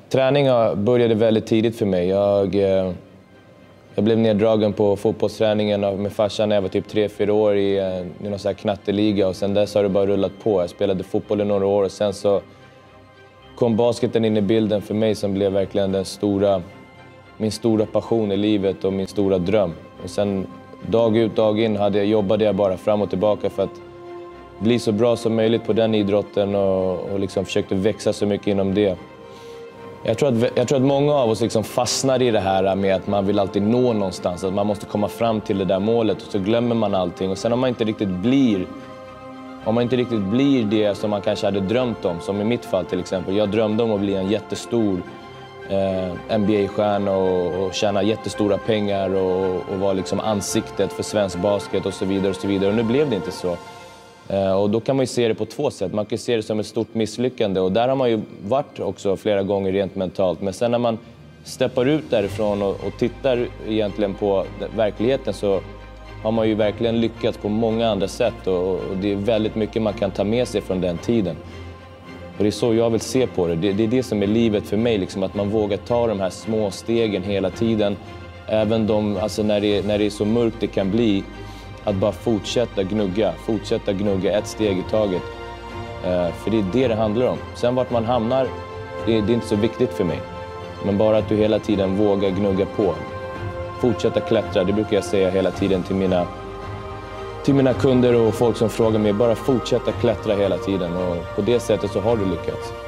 Träning började väldigt tidigt för mig. Jag blev neddragen på fotbollsträningen med farsan när jag var typ 3-4 år i någon sån här knatteliga. Och sen dess har det bara rullat på. Jag spelade fotboll i några år och sen så kom basketen in i bilden för mig som blev verkligen min stora passion i livet och min stora dröm. Och sen dag ut, dag in jobbade jag bara fram och tillbaka för att bli så bra som möjligt på den idrotten och liksom försökte växa så mycket inom det. Jag tror att många av oss liksom fastnar i det här med att man vill alltid nå någonstans. Att man måste komma fram till det där målet och så glömmer man allting. Och sen om man inte riktigt blir det som man kanske hade drömt om. Som i mitt fall till exempel. Jag drömde om att bli en jättestor NBA-stjärna och tjäna jättestora pengar och vara liksom ansiktet för svensk basket och så vidare och så vidare. Och nu blev det inte så. Och då kan man ju se det på två sätt. Man kan se det som ett stort misslyckande och där har man ju varit också flera gånger rent mentalt. Men sen när man steppar ut därifrån och tittar egentligen på verkligheten så har man ju verkligen lyckats på många andra sätt och det är väldigt mycket man kan ta med sig från den tiden. Och det är så jag vill se på det. Det är det som är livet för mig, liksom, att man vågar ta de här små stegen hela tiden. Även när det är så mörkt det kan bli. Att bara fortsätta gnugga ett steg i taget. För det är det handlar om. Sen vart man hamnar, det är inte så viktigt för mig. Men bara att du hela tiden vågar gnugga på. Fortsätta klättra, det brukar jag säga hela tiden till mina kunder och folk som frågar mig. Bara fortsätta klättra hela tiden och på det sättet så har du lyckats.